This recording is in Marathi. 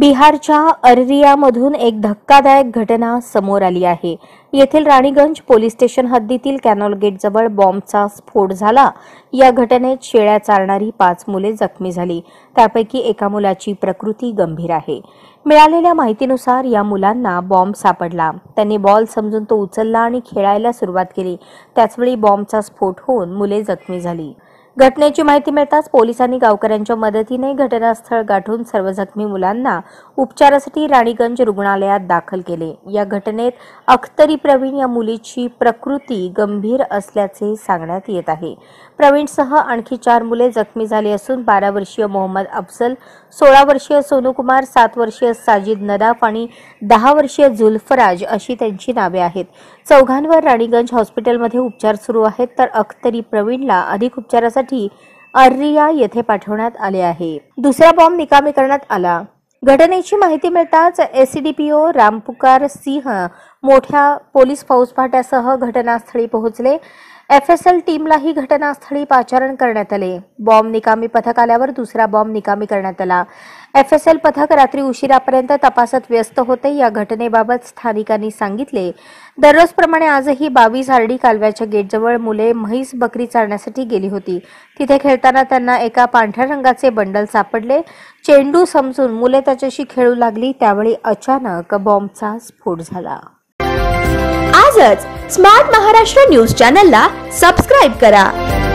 बिहारच्या अररियामधून एक धक्कादायक घटना समोर आली आहे। येथील राणीगंज पोलीस स्टेशन हद्दीतील कॅनॉल गेट जवळ बॉम्बचा स्फोट झाला। या घटनेत शेळ्या चारणारी 5 मुले जखमी झाली। त्यापैकी एका मुलाची प्रकृती गंभीर आहे। मिळालेल्या माहितीनुसार या मुलांना बॉम्ब सापडला। त्यांनी बॉल समजून तो उचलला आणि खेळायला सुरुवात केली। त्याचवेळी बॉम्बचा स्फोट होऊन मुले जखमी झाली। घटनेची माहिती मिळताच पोलिसांनी गावकऱ्यांच्या मदतीने घटनास्थळ गाठून सर्व जखमी मुलांना उपचारासाठी राणीगंज रुग्णालयात दाखल केले। या घटनेत अख्तरी प्रवीण या मुलीची प्रकृती गंभीर असल्याचे सांगण्यात येत आहे। प्रवीणसह आणखी 4 मुले जखमी झाली असून 12 वर्षीय मोहम्मद अफजल, 16 वर्षीय सोनू कुमार, 7 वर्षीय साजिद नदाफ आणि 10 वर्षीय जुल्फराज अशी त्यांची नावे आहेत। चौघांवर राणीगंज हॉस्पिटलमध्ये उपचार सुरू आहेत, तर अख्तरी प्रवीणला अधिक उपचारासाठी अररिया येथे पाठवण्यात आले आहे। दुसरा बॉम्ब निकामी करण्यात आला। घटनेची माहिती मिळताच एसडीपीओ रामपुकार सिंह मोठ्या पोलीस फौजफाट्यासह घटनास्थळी पोहोचले। एफएसएल टीमलाही घटनास्थळी पाचारण करण्यात आले। बॉम्ब निकामी पथक आल्यावर दुसरा बॉम्ब निकामी करण्यात आला। एफएसएल पथक रात्री उशिरापर्यंत तपासात व्यस्त होते। या घटनेबाबत स्थानिकांनी सांगितले, दररोजप्रमाणे आजही 22 आरडी कालव्याच्या गेटजवळ मुले म्हैस बकरी चारण्यासाठी गेली होती। तिथे खेळताना त्यांना एका पांढऱ्या रंगाचे बंडल सापडले। चेंडू समजून मुले त्याच्याशी खेळू लागली। त्यावेळी अचानक बॉम्बचा स्फोट झाला। आजच स्मार्ट महाराष्ट्र न्यूज चॅनलला सबस्क्राइब करा।